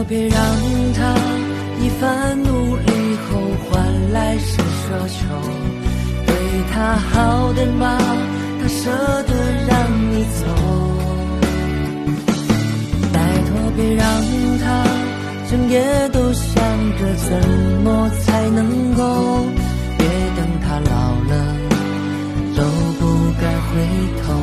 托别让他一番努力后换来是奢求，对他好的吗？他舍得让你走。拜托别让他整夜都想着怎么才能够，别等他老了都不该回头。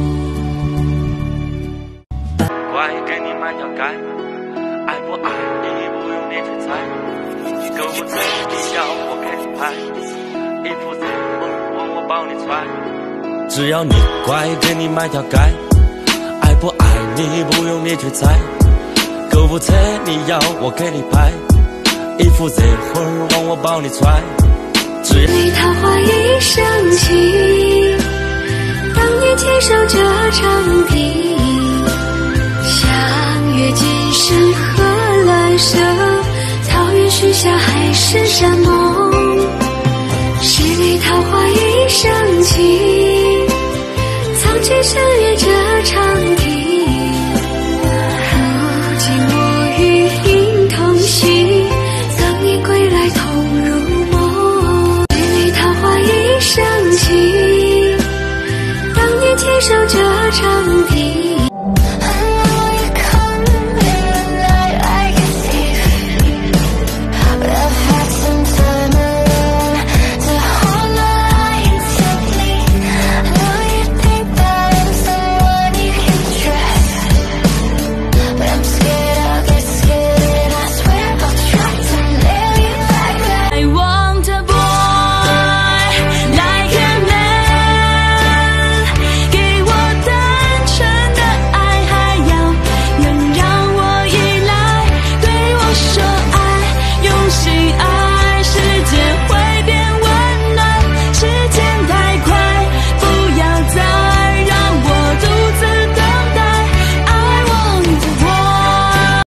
乖，给你买条街，爱不爱你不用你去猜，够不够你要我给你拍，衣服怎么忘我帮你穿。只要你乖，给你买条街，爱不爱你不用你去猜，购物车你要我给你拍，衣服这会儿忘我帮你穿。只对桃花一生情，当你接受这场地，相约今生何来舍，草原许下海誓山盟。是对桃花一生情，藏起深夜这